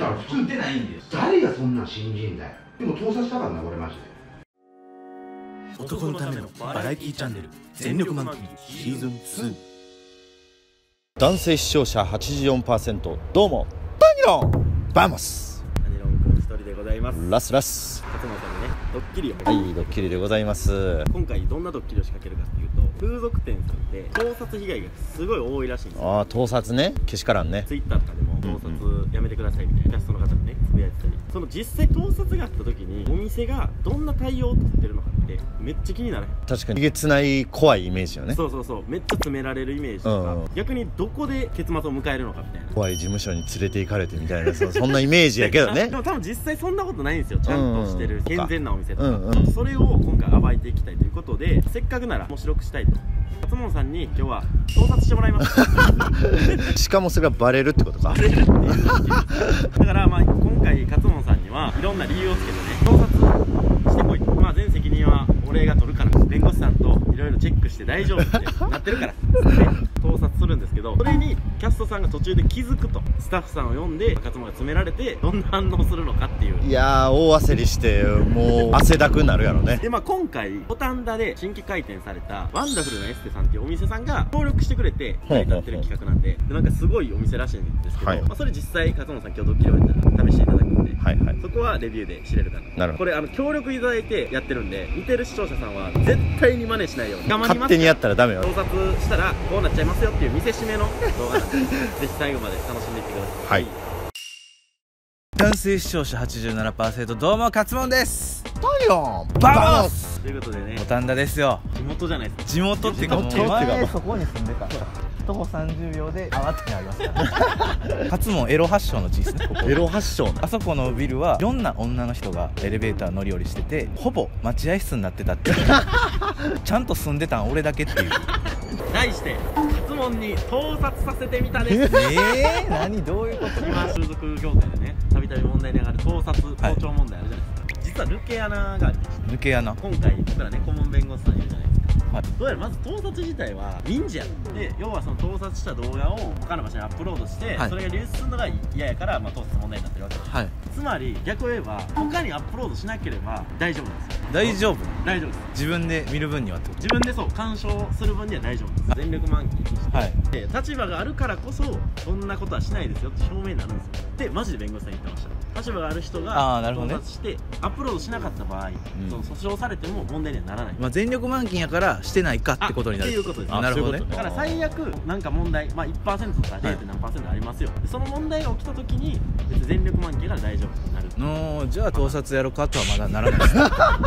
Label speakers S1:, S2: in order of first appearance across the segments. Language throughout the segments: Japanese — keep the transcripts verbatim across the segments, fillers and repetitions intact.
S1: だから普通打てないんです。誰がそんなん信じんだよ。でも盗撮したからな、俺マジで。
S2: 男のためのバラエティチャンネル全力マンキーシーズンツー。
S3: 男性視聴者 はちじゅうよんパーセント どうもタニロンバモス
S4: タニロン君一人でございます。
S3: ラスラス
S4: 勝間さんにねドッキリを、
S3: はいドッキリでございます。
S4: 今回どんなドッキリを仕掛けるかっていうと、風俗店さんで盗撮被害がすごい多いらしいんですよ。
S3: ああ盗撮ね、けしからんね。
S4: ツイッターとかでも盗撮やめてくださいみたいなキャストの方もねつぶやいてたり、その実際盗撮があった時にお店がどんな対応を取ってるのかってめっちゃ気になる。
S3: 確かにえげつない怖いイメージよね。
S4: そうそうそう、めっちゃ詰められるイメージとか、
S3: うんうん、
S4: 逆にどこで結末を迎えるのかみたいな、
S3: 怖い事務所に連れて行かれてみたいなそ, そんなイメージやけどね
S4: でも多分実際そんなことないんですよ。ちゃんとしてる健全なお店とか、
S3: うんうん、
S4: それを今回暴いていきたいということで、せっかくなら面白くしたいと勝門さんに今日は盗撮してもらいます
S3: しかもそれがバレるってことか。
S4: バレるっていうだからまあ今回勝門さんにはいろんな理由をつけてね盗撮してこいと、まあ全責任は俺が取るから弁護士さんといろいろチェックして大丈夫ってなってるから盗撮するんですけど、それにキャストさんが途中で気づくと、スタッフさんを呼んで勝門が詰められてどんな反応するのかっていう。
S3: いやー大焦りしてもう汗だくになるやろね。
S4: でまあ今回五反田で新規開店されたワンダフルなエステさんっていうお店さんが協力してくれて成り立ってる企画なんで、でなんかすごいお店らしいんですけど、はい、まあそれ実際勝門さん今日ドッキリをやったら試していただくんで、はいはい、そこはレビューで知れるかな。なるほど。これあの協力いただいてやってるんで、見てる視聴者さんは絶対に真似しないように。
S3: 勝手にやったらダメよ。
S4: 盗撮したらこうなっちゃいますよっていう見せしめの動画なんでぜひ最後まで楽しんでいってください。はい。
S2: 男性視聴者 はちじゅうななパーセント どうも勝門です。
S3: タニロン
S2: バモス
S4: ということでね、
S2: 五反田ですよ。
S4: 地元じゃないですか。
S2: 地元っていうかもう
S3: 前
S2: そこに住んでた徒歩さんじゅうびょうであわってありますから勝門エロ発祥の地ですね。ここ
S3: エロ発祥な
S2: あそこのビルはいろんな女の人がエレベーター乗り降りしてて、ほぼ待合室になってたってちゃんと住んでたん俺だけっていう
S4: 題して勝門に盗撮させてみたです。
S2: えー、何どういうこと。
S4: 今風俗業界でねたびたび問題に上がる盗撮盗聴問題あるじゃないですか、はい、実は抜け穴がありまして、
S2: 抜け穴
S4: 今回僕らね顧問弁護士さんいるじゃないですか。
S2: はい、ど
S4: うやらまず盗撮自体は民事やで、要はその盗撮した動画を他の場所にアップロードして、はい、それが流出するのが嫌やから、まあ、盗撮問題になってるわけです、はい、つまり逆を言えば他にアップロードしなければ大丈夫なんですよ。
S2: 大丈夫
S4: 大丈夫です。
S2: 自分で見る分にはってこと。
S4: 自分でそう鑑賞する分には大丈夫です。全力満喫にして、はい、で立場があるからこそそんなことはしないですよって証明になるんですよ。でマジで弁護士さん言ってました。立場がある人が盗撮してアップロードしなかった場合、うん、その訴訟されても問題にはならない、
S2: まあ、全力満勤やからしてないかってことになる
S4: っていうことです。
S2: なるほどね。
S4: だから最悪なんか問題、まあ、いちパーセントとか ゼロ. 何パーセントありますよ、はい、その問題が起きた時に別に全力満勤なら大丈夫になる
S2: の。じゃあ盗撮やろうかとはまだならないです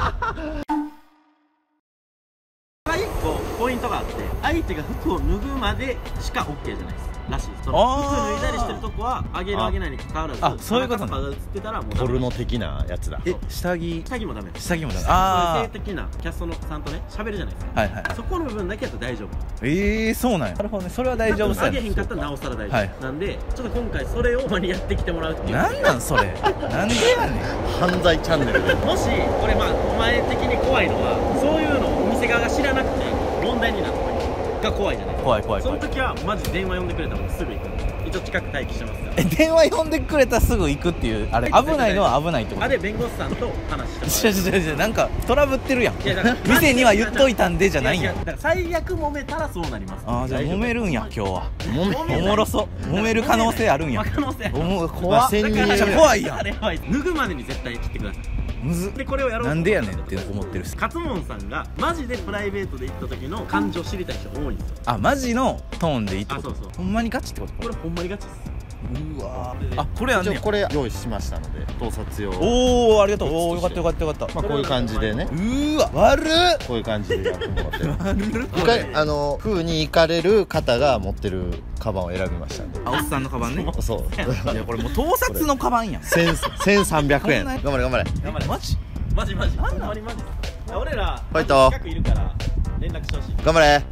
S4: いっこポイントがあって、相手が服を脱ぐまでしか OK じゃないですらしいです。その服脱いだりしてるとこは上げる上げないに関わらず、
S2: あそういうことね。
S4: が映ってたらもう
S3: ポルノ的なやつだ。
S2: え下着
S4: 下着もダメです。
S2: 下着もダメ。あ
S4: あ性的なキャストのさんとね喋るじゃないですか。はいはい、はい、そこの部分だけやったら大丈夫。
S2: ええー、そうなんや。なるほどね。それは大丈夫そうやね。
S4: 上げへんかったらなおさら大丈夫、はい、なんでちょっと今回それをほんまにやってきてもらうっていう。
S2: なんなんそれなんでやねん
S3: 犯罪チャンネルで
S4: もしこれまあお前的に怖いのはそういうのをお店側が知らなくて問題になった時が怖いじゃないですか。
S2: 怖い怖い怖い。
S4: その時はマジ電話呼んでくれたらもうすぐ行くんで、一応近く待機してますから。
S2: え電話呼んでくれたらすぐ行くっていうあれ危ないのは危ないってこと。
S4: あれ弁護士さんと話して
S2: もらう。違う違う違う、なんかトラブってるやん。店には言っといたんでじゃないんや。
S4: だから最悪揉めたらそうなります。あ
S2: あじゃあ揉めるんや今日は。おもろそう。揉める可能性あるんや。
S4: 可能性
S2: 怖っ。怖いやん。
S4: 脱ぐまでに絶対切ってください。
S2: むず
S4: でこれをやろう
S2: なんでやねんって思ってるし、
S4: 勝門さんがマジでプライベートで行った時の感情知りたい人多いんですよ。
S2: あマジのトーンでいいってこと。
S4: あそうそう、
S2: ほんまにガチってこと。
S4: これほんまにガチです。
S2: うわあこれあんねん。
S3: これ用意しましたので盗撮用。
S2: おおありがとう。おおよかったよかったよかった。
S3: まあこういう感じでね。
S2: うわ悪っ。
S3: こういう感じでやってもらってあの風に行かれる方が持ってるカバンを選びましたんで。
S2: あおっさんのカバンね。
S3: そう
S2: いやこれもう盗撮のカバンやん。
S3: せんさんびゃくえん。頑張れ頑張れ
S4: 頑張れ。
S2: マジ
S4: マジマジほんまにマジ。俺ら
S3: ファイト
S4: 近くいるから連絡してほしい。
S3: 頑張れ。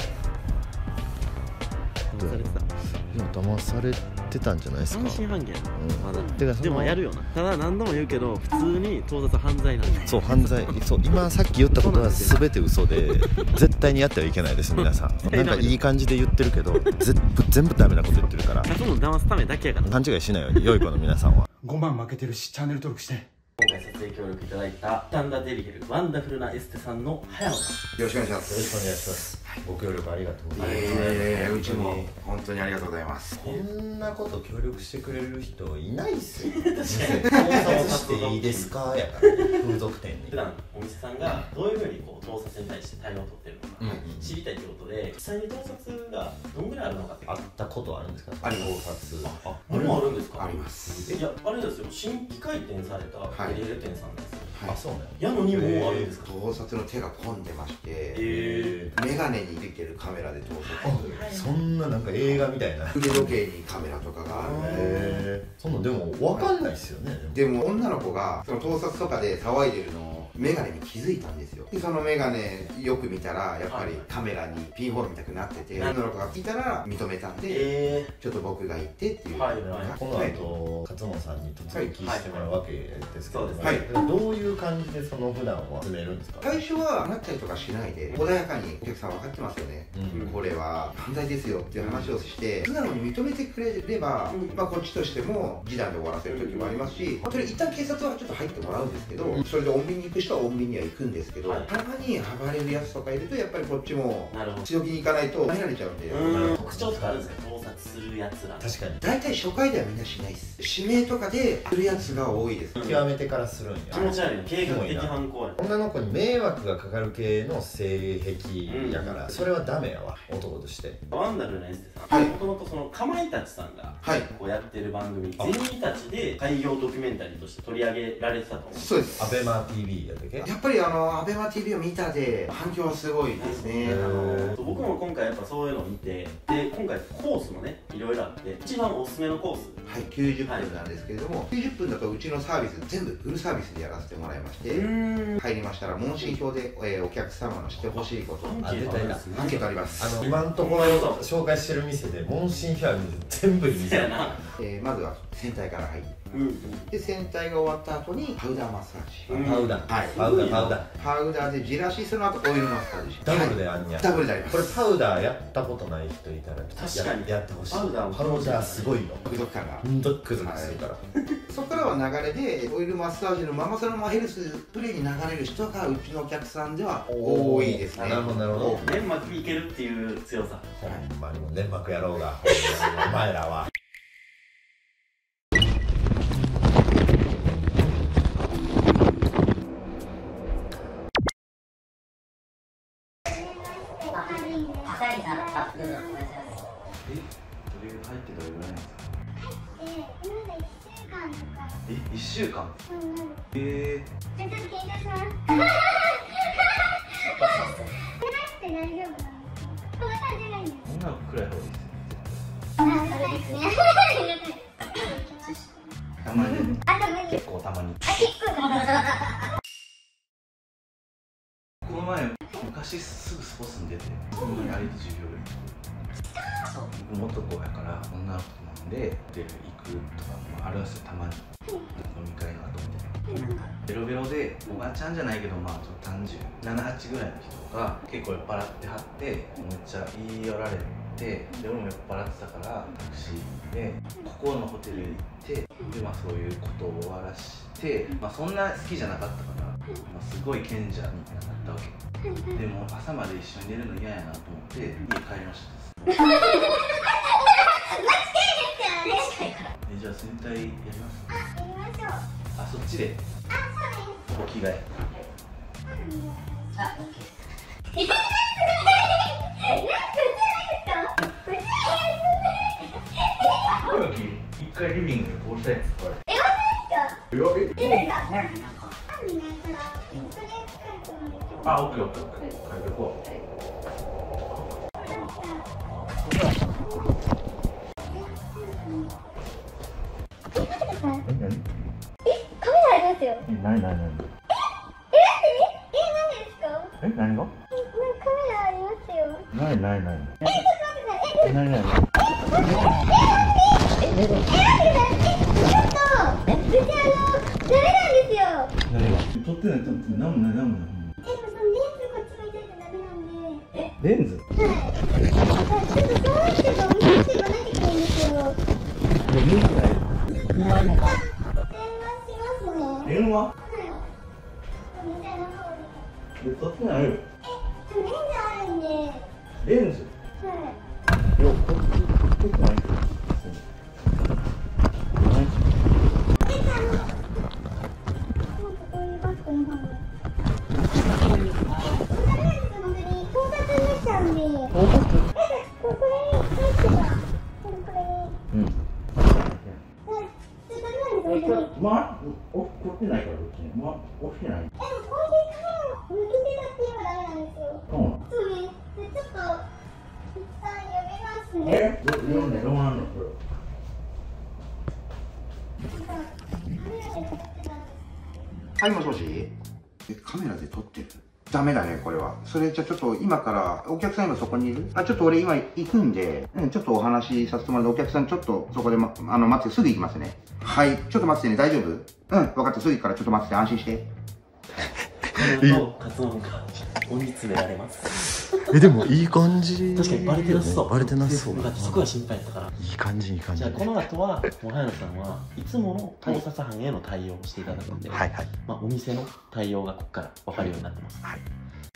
S4: 騙されてた。
S3: いや騙されてたんじゃないですか。
S4: 半信半疑やな、まだ。
S3: てか
S4: でもやるよな。ただ何度も言うけど普通に盗撮犯罪なんだ。
S3: そう犯罪。そう今さっき言ったことは全て嘘で絶対にやってはいけないです皆さん。なんかいい感じで言ってるけど全部全部ダメなこと言ってるから。
S4: 勝門騙すためだけやから。
S3: 勘違いしないように良い子の皆さんは。
S5: ごまん負けてるし、チャンネル登録して。
S4: 今回撮影協力いただいたタンダデリヘルワンダフルなエステさんの早野さん、
S1: よろしくお願いします。
S3: よろしくお願いします。ご協力ありがとうございます。
S1: えー、うちも本当にありがとうございます。
S3: こんなこと協力してくれる人いないっすよ。確かに。盗撮していいですかやから風俗店に。
S4: 普段お店さんがどういうふうにこう盗撮に対して対応を取ってるのか知りたいということで、実際に盗撮がどんぐらいあるのかって
S3: あったことあるんですか？
S1: あります。
S3: 盗撮。
S4: あ、あれもあるんですか？
S1: あります。
S4: いや、あれですよ、新規開店されたデリヘル店さんですよ。
S3: あ、そうね。
S4: やのにもうあるんですか？
S1: 盗撮の手が込んでまして、
S4: え
S1: メガネに入れてるカメラで盗撮。
S3: そんななんか映画みたいな。
S1: 腕時計にカメラとかがあるので、
S3: そんなでも分かんないっすよね。
S1: でも女の子がその盗撮とかで騒いでるのをメガネに気づいたんですよ。でそのメガネよく見たらやっぱりカメラにピンホールみたくなってて、女の子がいたら認めたんで、
S4: え
S1: ちょっと僕が行ってっていう。
S4: はいはい。
S3: この後勝間さんに突撃してもらうわけですけど、
S4: はい、
S3: どういう感じでその普段は進めるんですか？
S1: 最初はなったりとかしないで穏やかにお客さん分かってますよね、うん、これは犯罪ですよっていう話をして素直に認めてくれれば、うん、まあこっちとしても示談で終わらせる時もありますし、それ一旦警察はちょっと入ってもらうんですけど、うん、それで穏便に行く人は穏便には行くんですけど、はい、たまに暴れるやつとかいるとやっぱりこっちも強気に行かないと入られちゃうんで。
S4: うん、特徴とかあるんですか？盗撮するやつら。確かに
S1: 大体初回ではみんなしないです。指名とかでするやつが多いです。
S3: 極めてからするんや。
S4: 気持ち悪いね。計画的犯行や。
S3: 女の子に迷惑がかかる系の性癖やから、うん、それはダメやわ、男として。
S4: ワンダフルなエステさん、もともとそのかまいたちさんがこうやってる番組「ゼミたち」で開業ドキュメンタリーとして取り上げられてたと思う。
S1: そうです。
S3: アベマ ティービー やったっけ？
S1: やっぱりあのアベマ ティービー を見たで反響はすごいですね。あの
S4: 僕も今回やっぱそういうのを見て、で今回コースもねいろいろあって、一番おすすめのコース、
S1: はい、きゅうじゅっぷんなんですけれども、はい、きゅうじゅっぷんだとうちのサービス全部フルサービスでやらせてもらいまして、入りましたら問診票で、えー、お客様のしてほしいこと
S3: あ出たいな
S1: アンケートあります。
S3: あの今のところ紹介してる店で問診票ある店全部に店やな。
S1: えー、まずは船体から入って、うん、で船体が終わった後にパウダーマッサージ、うん、
S3: パウダー、はい、
S1: パウダーパウダーパウダーでじらし、その後オイルマッサージ、
S3: ダブルであんにゃ、
S1: ダブルであります。
S3: これパウダーやったことない人いたら
S4: 確かに
S3: やってほしい。
S4: パウダー
S3: パウダーすごいよ、
S1: ドクドク感が
S3: うんドックドクするから。
S1: そこからは流れでオイルマッサージのままそのままヘルスプレーに流れる人がうちのお客さんでは多いですね。
S3: なるほどなるほど。
S4: 粘膜いけるっていう強さ。
S3: ほんまにも粘膜やろうがお前らは。
S2: え、いっしゅうかん？えー。ちょっと緊張します。大丈夫なの？こんな感じがいいんです。そんな暗い方がいいですよ。あ、そうですね。たまに。あ、たまに。結構たまに。あ、結構たまに。この前、昔すぐそこ住んでて、そんなに歩いてじゅうびょうぐらい。そう。元子やから女の子なんで、ホテル行くとかもあるんですよ、たまに。飲み会の後みたいな、ベロベロでおばちゃんじゃないけど、まあちょっと単純なな、はちぐらいの人が結構酔っ払ってはって、めっちゃ言い寄られて、で俺も酔っ払ってたからタクシーでここのホテルへ行って、でまあそういうことを終わらして、まあそんな好きじゃなかったから、まあ、すごい賢者みたいになったわけでも朝まで一緒に寝るの嫌やなと思って家帰りました。え、じゃあ戦隊やります？あ、やりましょう。あ、そっちで。あ、そうです。お着替え。あ、オッケー。え、なんか一回リビングでこうしたやつこれ。え、マジですか？え、いいですか？なんか。あ、オッケーオッケーオッケー。帰ってこう。なになになに。え、え、何ですか？え、何が？カメラありますよ。なになになに。え、ちょっと待ってください。え、なになに。え、え、え、え、え、ちょっと。うちあの、ダメなんですよ。誰が？撮ってない、撮ってない、なんもない、なんもない。え、でもそのレンズこっち向いてるとダメなんで。え、レンズ？はい。ちょっとそうしても見せていかないといけないんですよ。いや、見えない。 電話え、こっちにあるレンズいや、こっち結構ないけどま、お、こってないから、こっちに。ま、押してない。でも、こういうから抜けてたっていうのはダメなんですよ。そうなの？そうね。で、ちょっと、一旦読みますね。え？読んで、どうなんのこれ。
S1: はい、もしもし。え、カメラで撮ってる？ダメだね、これは。それじゃちょっと今から、お客さん今そこにいる？あ、ちょっと俺今行くんで、うん、ちょっとお話しさせてもらって、お客さんちょっとそこで、ま、あの、待って、すぐ行きますね。はい、ちょっと待ってね、大丈夫？うん、分かった、すぐ行くからちょっと待ってて、安心して。
S4: この後、カツオが追い詰められます。
S3: え、でもいい感じ。
S4: 確かにバレてなさそう。
S3: バレてなさそう。
S4: そこが心配だったから。
S3: いい感じ、いい感じ。
S4: じゃあこの後は、もう早野さんはいつもの盗撮犯への対応をしていただくんで、
S3: はいはい。
S4: まあお店の対応がここから分かるようになってます。はい。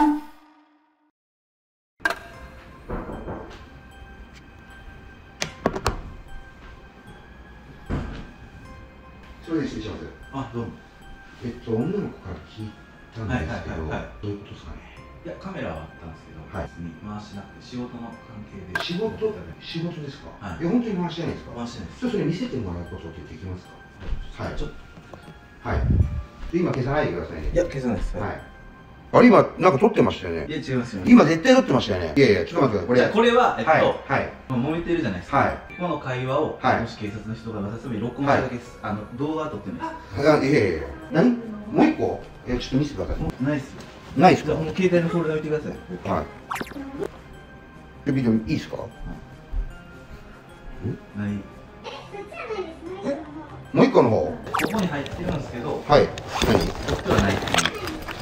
S1: すみません、失礼します。
S2: あ、どうも。
S1: えっと、女の子から聞いたんですけど、
S2: はいはいはいはい、
S1: どういうことですかね。
S2: いや、カメラはあったんですけど、
S1: はい、
S2: 別に回しなくて、仕事の関係で。
S1: 仕事仕事ですか？
S2: はい。
S1: いや、本当に回してないですか？
S2: 回してないです。
S1: ちょっとそれ見せてもらうことってできますか？はい。
S2: ちょっと。
S1: はい。で、今消さないでくださいね。
S2: いや、消さないです。
S1: はい。あれ、今、なんか撮ってましたよね。
S2: いや、違いますよ。
S1: 今絶対撮ってましたよね。いやいや、ちょっと待ってください。
S2: これ、これは、えっと、
S1: はい。
S2: 揉めてるじゃないですか。はい。この会話を、もし警察の人が渡すために録音しただけです。あの、動画は撮ってないです。
S1: いやいやいや。何？もう一個？いや、ちょっと見せてください。
S2: ないっすよ。
S1: ないっすか？
S2: じゃあ、この携帯のフォルダ置いてください。
S1: はい。ビデオいいっすか？
S2: ない。
S1: もう一個の方？
S2: ここに入ってるんですけど、
S1: はい。何？
S2: こっちはないっていう。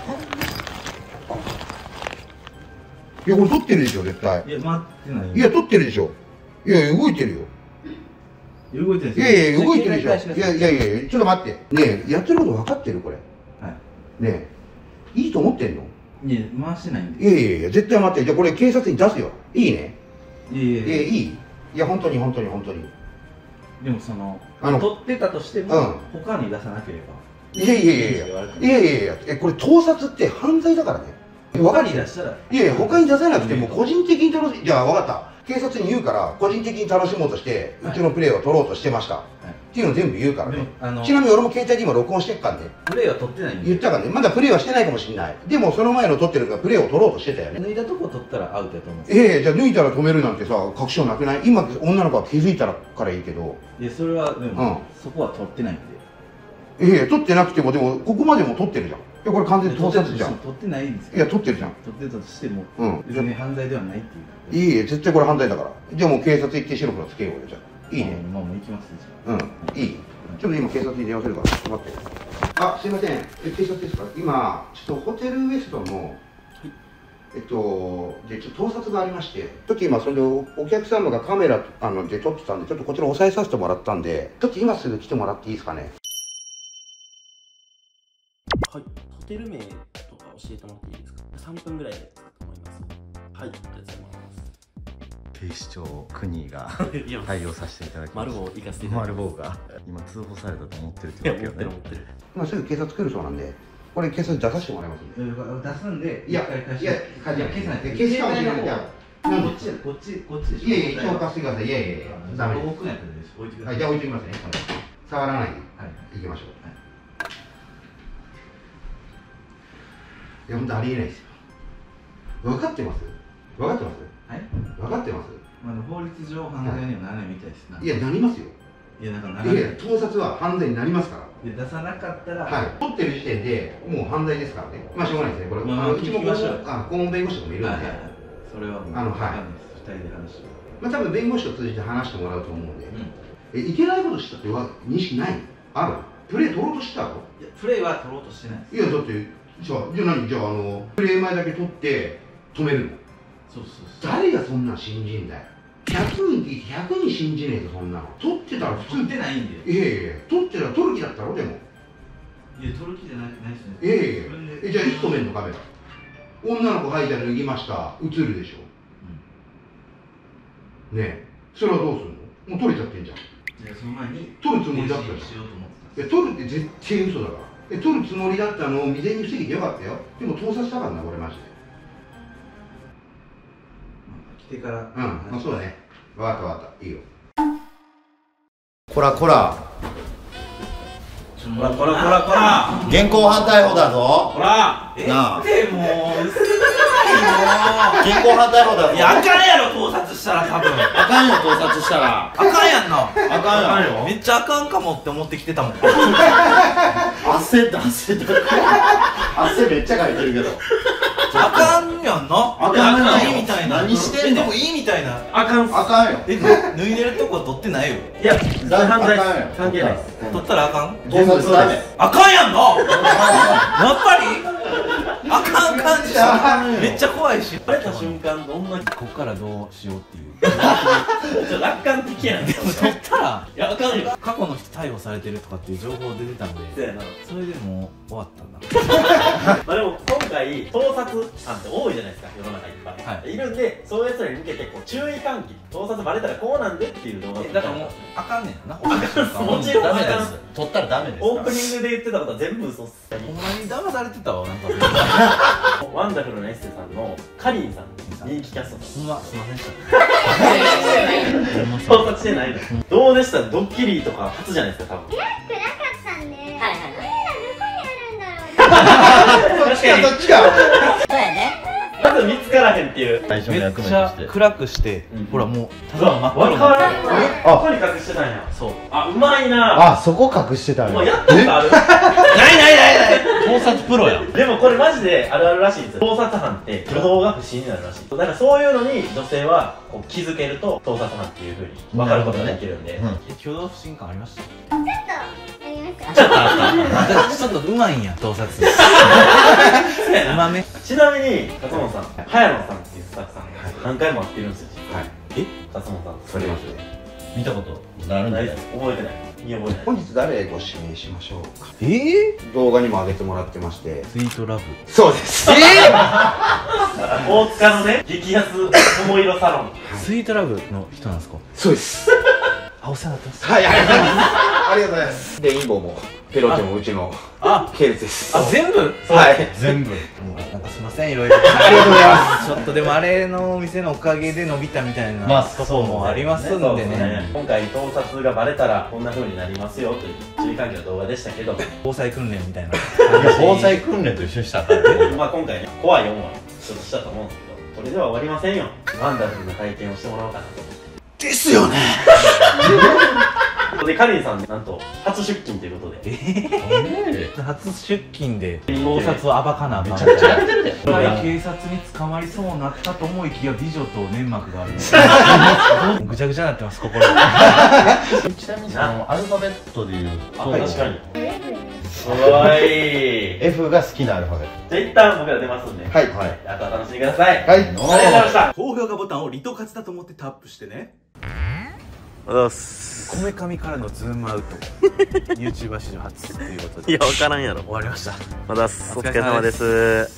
S1: いや、これ撮ってるでしょ、絶対。
S2: いや、待ってない。
S1: いや、撮ってるでしょ。いやいや、動いてるよ。
S2: 動いてるんです
S1: よ。いやいや、動いてるでしょ。いやいやいや、ちょっと待って。ねえ、やってること分かってるこれ。
S2: はい。
S1: ねえ、いいと思ってんの？
S2: いや、回してないんで。
S1: いやいやいや、絶対待って。じゃあこれ警察に出すよ。いいね。
S2: いやいやいや。
S1: いい？いや、本当に本当に本当に。
S2: でもその、あの、撮ってたとしても、うん、他に出さなければ。
S1: いやいやいやいや。いやいやいや、え、これ盗撮って犯罪だからね。
S2: 他に出したら
S1: いやいや、他に出さなくても個人的に楽しい。じゃあ分かった。警察に言うから、個人的に楽しもうとして、うちのプレーを撮ろうとしてました。っていうの全部言うからね。ちなみに俺も携帯で今録音してっからね。
S2: プレーは撮ってないんで。
S1: 言ったからね。まだプレーはしてないかもしれない。でもその前の撮ってるからプレーを撮ろうとしてたよね。
S2: 脱いだとこ撮ったらアウトやと思う。
S1: ええ、じゃあ脱いだら止めるなんてさ、確証なくない？今女の子は気づいたらからいいけど。
S2: いや、それはでも、そこは撮ってないんで。
S1: ええ、撮ってなくても、でもここまでも撮ってるじゃん。いや、これ完全に盗撮じゃん。
S2: 撮ってないんですよ。
S1: いや、撮ってるじゃん。
S2: 撮ってたとしても、
S1: うん。
S2: 別に犯罪ではないって
S1: いう。いいえ、絶対これ犯罪だから。じゃあもう警察行って白黒つけようよ、じゃあ。いいね。
S2: まあもう行きます。
S1: うん、いい。ちょっと今警察に電話するから、ちょっと待って。あ、すいません。え、警察ですか？今、ちょっとホテルウエストの、えっと、で、ちょっと盗撮がありまして、ちょっと今、それでお客様がカメラあので撮ってたんで、ちょっとこちら押さえさせてもらったんで、ちょっと今すぐ来てもらっていいですかね。
S4: はい、ホテル名とか教えてもらっていいですか？さんぷんぐらいで着くと思います。はい、ありがとうございます。
S3: 警視庁国が対応させていただきます。
S4: 丸棒行かせていただきます。
S3: 丸棒が今通報されたと思ってるってわけよね。
S4: 思ってる思ってる。
S1: 今すぐ警察来るそうなんで、これ警察出させてもらいますん
S2: で。出すんで、
S1: いや、いや、いや、消さない。消しかもしれない。
S2: なんこっち、こっち、こっちでしょ。
S1: いやいや、消化してください。いやいやいや、ダメです。
S2: 奥のやつです。置いてください。
S1: はい、じゃあ置いてきますね。触らないで。
S2: はい。
S1: 行きましょう。いや、本当ありえないですよ。分かってます？分かってます？
S2: はい。
S1: 分かってます？
S2: まだ法律上犯罪にはならないみたいですな。
S1: いや、なりますよ。
S2: いや、だからならない。
S1: いや、盗撮は犯罪になりますから。
S2: で、出さなかったら、
S1: はい。撮ってる時点でもう犯罪ですからね。まあしょうがないですね。これ、
S2: まあ、
S1: うちも顧問弁護士とかもいるんで。
S2: はいはいはい。それはもう、
S1: あの、はい。
S2: ふたりで話して。
S1: まあ多分弁護士を通じて話してもらうと思うんで。え、いけないことしたって認識ない？ある？プレー取ろうとしたの？
S2: いや、プレーは取ろうとしてないです。
S1: いや、だって、じゃあ、じゃあ何？じゃあ、あの、プレー前だけ取って止めるの？
S2: そうそうそう。
S1: 誰がそんなん信じんだよ。ひゃくにん聞いてひゃくにん信じねえぞ、そんなの。取ってたら普通。
S2: 取ってないんで。
S1: いやいやいや、取ってたら取る気だったろ、でも。
S2: いや、撮る気じゃないですね。
S1: いやいやいや、え、じゃあいつ止めんのカメラ。女の子履いたら脱ぎました、映るでしょ。うん、ねえ、それはどうするの？もう撮れちゃってんじゃん。
S2: じゃあその前に
S1: 撮るつもりだったよ。
S2: しようと思って
S1: いや、撮るって絶対嘘だから。え、撮るつもりだったのを未然に防げてよかったよ。でも盗撮したからな、これマジで。
S2: 来てから。
S1: うん、まあそうだね。分かった分かった、いいよ。
S3: こらこら、
S4: こらこらこらこら、
S3: 現行犯逮捕だぞ。
S4: こら
S3: なあ、
S2: でもう、うす
S3: 現行犯逮捕だぞ。
S2: いや、あかんやろ、盗撮したら多分。
S3: あかんよ、盗撮したら。
S2: あかんやんな。
S3: あかんよ。
S2: めっちゃあかんかもって思ってきてたもん。
S3: 汗だ、汗だ。汗めっちゃかいてるけど。
S2: あかんやんな。
S3: あかんよ。
S2: いいみたいな。
S3: 何してんの？
S2: でもいいみたいな。
S4: あかんっす。
S3: あかんよ。
S2: え、脱いでるとこ撮ってないよ。
S4: いや、
S3: だ
S4: 犯罪
S3: あかんよ
S4: 関係ないです。
S2: 撮ったらあかん。
S3: 盗撮ダメ。
S2: あかんやんな。やっぱり。あかん感じしためっちゃ怖いし、
S4: バレた瞬間どんな
S2: ここからどうしようっていう
S4: ちょ楽観的やん。
S2: でも撮ったら
S4: いや、あかんよ。
S2: 過去の人逮捕されてるとかっていう情報出てたんで、
S4: そうやな。
S2: それでもう終わったんだ。
S4: まあでも今回盗撮犯って多いじゃないですか、世の中いっぱい、はい、いるんで、そういうやつらに向けてこう注意喚起、盗撮バレたらこうなんでっていう動画を
S2: だからもうあかんねんな。
S4: もちろん
S3: ダメです。撮ったらダメです。
S4: オープニングで言ってたことは全部嘘っす。
S2: ほんまに騙されてたわ、なんか。
S4: ワンダフルなエッセさんのカリンさん、人気キャストさん。
S2: ほんますいませんでした。
S4: 盗撮してないの。どうでした？ドッキリとか初じゃないですか、多分。
S6: 暗くなかったんで、はいはい、カメラどこにあるんだろう。
S1: そっちか、そっちか。
S6: そうやね。
S4: まず見つからへんっていう。
S3: 最初の
S2: め
S3: 役目と
S2: っちゃ
S3: して。
S2: 暗くして、ほらもうただの真っ
S4: わかる。
S2: 黒な。
S4: ここに隠してたんや。
S2: そう。
S4: あ、うまいな。
S5: あ、そこ隠してたん
S4: もう
S5: や。
S4: やったことある。
S2: ないないないない。盗撮プロやん。
S4: でもこれマジであるあるらしいんですよ。盗撮犯って挙動が不審になるらしい。だからそういうのに女性はこう気づけると盗撮犯っていうふうに分かることができるんで。
S2: 挙動不審感ありました。
S6: ちょっとありました。
S2: ちょっとうまいんや、盗撮。うまめ。
S4: ちなみに勝本さん、早野さんっていうスタッフさん何回も会ってるんですよ。
S1: はい。
S4: え？勝本さん。
S1: それますね。
S3: 見たことなるんで
S4: ないです。覚えてない。見覚えてない。
S1: 本日誰ご指名しましょうか。
S2: えぇ？
S1: 動画にも上げてもらってまして。
S2: スイートラブ。
S1: そうです。
S2: え
S4: 大塚のね、激安桃色サロン。
S2: ぇ？スイートラブの人なんですか？
S1: そうです。
S2: あ、お世話になってます。
S1: はい、ありがとうございます。ありがとうございます。で、インボも、ペロチョもうちの
S2: あ、
S1: 系列です。
S2: あ、全部？
S1: はい。
S3: 全部。
S2: なんかすいません、いろいろ。
S1: ありがとうございます。
S2: ちょっとでもあれのお店のおかげで伸びたみたいな
S3: まあ
S2: とこもありますんでね。
S4: 今回盗撮がバレたらこんな風になりますよという注意喚起の動画でしたけど、
S2: 防災訓練みたいな。
S3: 防災訓練と一緒にしたらね。
S4: まあ今回ね、怖いよんわちょっとしたと思うんですけど、これでは終わりませんよ。ワンダフルな体験をしてもらおうかなと思って。
S1: ですよね。
S4: で、カリンさんなんと初出勤ということで、
S2: 初出勤で盗撮を暴かなあかん。
S3: めちゃくちゃやってるで。
S2: 警察に捕まりそうになったと思いきや美女と粘膜がある。ぐちゃぐちゃになってます、心。
S3: ちなみにそのアルファベットでいうと、
S4: 確かにすごい。
S3: F が好きなアルファベッ
S4: じゃあ一旦僕ら出ますんで、
S1: はい。
S3: ト。はい。
S4: あとは楽しんでください。
S1: はい。
S4: ありがとうございました。
S7: 高評価ボタンをリトカツだと思ってタップしてね。
S4: おはようございます。
S7: こめかみからのズームアウトYouTuber 史上初ということで
S4: いや、わからんやろ。
S7: 終わりました。
S4: おはようございます。お疲れ様です。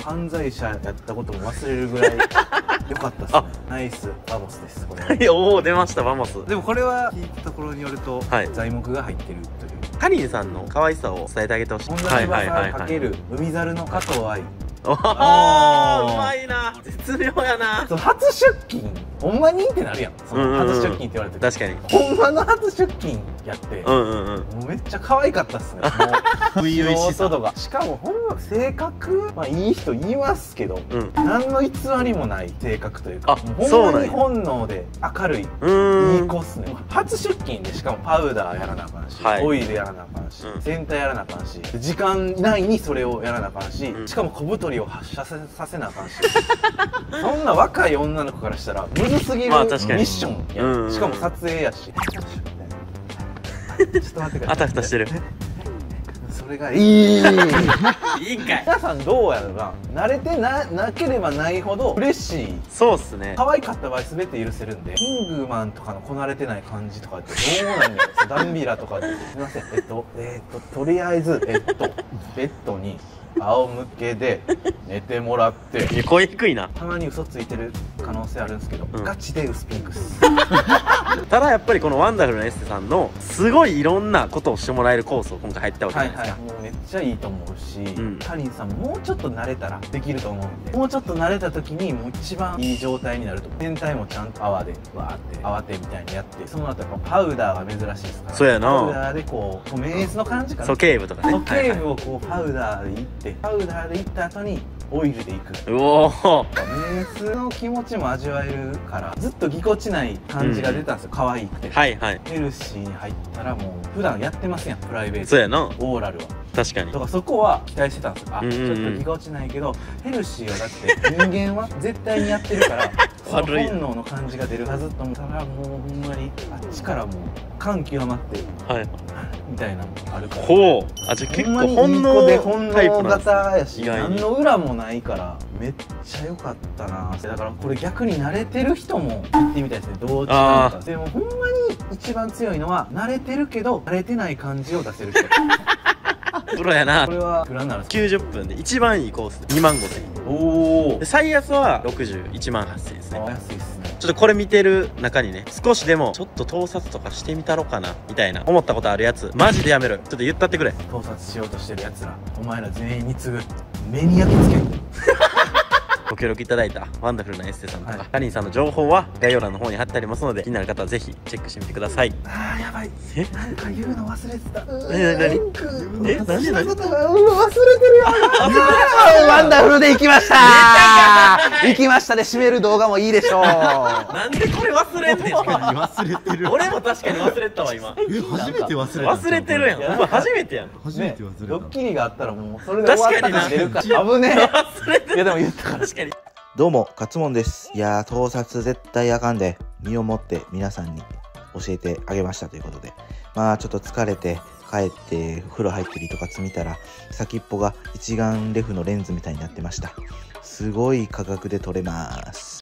S7: 犯罪者やったことも忘れるぐらい良かったですね。ナイスバモスです。これ
S4: いや、おお、出ました、バモス。
S7: でもこれは聞いたところによると、
S4: はい
S7: 材木が入ってるという
S4: カリンさんの可愛さを伝えてあげてほしい。
S7: 本田翼かける海猿の加藤愛。
S4: おー、うまいな。絶妙やな。
S7: その初出勤ほんまにってなるやん。その初出勤って言われて
S4: 確かに。
S7: ほんまの初出勤やって
S4: うんうんうん。
S7: もうめっちゃ可愛かったっすね。もう初々しさ度が。しかもほんま性格、まあいい人言いますけど、
S4: うん。
S7: 何の偽りもない性格というか、
S4: あ
S7: もうほんまに本能で明るい。
S4: うーん。
S7: いい子っすね。初出勤でしかもパウダーやらなあかんし、
S4: はい、
S7: オイルやらなあかんし、
S4: うん、
S7: センターやらなあかんし、時間内にそれをやらなあかんし、
S4: うん、
S7: しかも小太りを発射させさせなあかんしそんな若い女の子からしたらむずすぎるミ
S4: まあ確かに
S7: ッションや、
S4: うんうん、
S7: しかも撮影やしちょっと待ってください。
S4: あたふたしてる。
S7: それがいい
S4: いいんかい。
S7: 皆さんどうやろな、慣れて な, なければないほど嬉しい。
S4: そうっすね。
S7: 可愛かった場合全て許せるんで、キングマンとかのこなれてない感じとかってどうなんだよダンビラとかってすみません、えっとえっととりあえずえっとベッドに仰向けで寝てもらって
S4: いや声低いな。
S7: たまに嘘ついてる可能性あるんですけど、
S4: うん
S7: ガチで薄ピンクっす
S4: ただやっぱりこのワンダフルなエステさんのすごいいろんなことをしてもらえるコースを今回入ったわけじゃないですか。
S7: もうめっちゃいいと思うし、
S4: ん
S7: かりんさんももうちょっと慣れたらできると思うんで、もうちょっと慣れた時にもう一番いい状態になると思う。全体もちゃんと泡でわーって泡手みたいにやって、その後やっぱパウダーが珍しいですから、
S4: そうやな
S7: パウダーでこうメースの感じかな、
S4: そうケーブとかね。
S7: そのケーブをこうパウダーでいって、パウダーでいった後にオイルでいく。
S4: うおー
S7: メースの気持ちも味わえるからずっとぎこちない感じが出たんですよ、可愛くて。
S4: はいはい。
S7: ヘルシーに入ったらもう普段やってますやん、プライベート
S4: そうやな。
S7: オーラルは。
S4: 確かに
S7: だからそこは期待してたんですよ。あ、
S4: うんうんうん
S7: ちょっとぎこちないけどヘルシーはだって人間は絶対にやってるからその
S4: 悪い
S7: 本能の感じが出るはずと思ったら、もうほんまにあっちからもう感極まって
S4: はい。
S7: みたいなのがあるから、
S4: ほう。あ、じゃあ結
S7: ほんまにいい
S4: 構本
S7: 子で本
S4: 能タイプ
S7: 能
S4: なんですね。
S7: 型やし、
S4: 意外に
S7: 何の裏もないからめっちゃ良かったな。だからこれ逆に慣れてる人も行ってみたいですね、どう違うのか。でもほんまに一番強いのは慣れてるけど慣れてない感じを出せる人
S4: プロやな
S7: こ。れはいくらになるんです
S4: きゅうじゅっぷんで一番いいコースでにまんごせんえん
S7: か。おお
S4: で最安はろくじゅういちまんはっせんえんですね。
S7: 安いっすね。
S4: ちょっとこれ見てる中にね、少しでもちょっと盗撮とかしてみたろかなみたいな思ったことあるやつ、マジでやめろよ。ちょっと言ったってくれ。
S7: 盗撮しようとしてるやつら、お前ら全員に次ぐ目に焼き付ける。
S4: ご協力いただいたワンダフルなエステさんとか、
S7: はい
S4: かりんさんの情報は概要欄の方に貼ってありますので、気になる方はぜひチェックしてみてください。
S7: あーやばい、
S4: え
S7: なんか言うの忘れてた。
S4: 何何え何何
S7: 忘れてるよ。ワンダフルで行きましたー。行きましたで締める動画もいいでしょう。
S4: なんでこれ忘れんねん。
S3: 忘れてる
S4: 俺も確かに忘れてたわ今。
S3: え初めて忘れた
S4: 忘れてるやん。お前初めてやん。
S3: 初めて忘れた、
S7: ドッキリがあったらもうそれで終わった感出るから危ね
S4: 忘れて
S7: え。いやでも言ったから。
S4: 確かに。
S3: どうも勝門です。いやー盗撮絶対あかんで、身をもって皆さんに教えてあげましたということで、まあちょっと疲れて帰って風呂入ってるとかつ見たら先っぽが一眼レフのレンズみたいになってました。すごい価格で撮れます。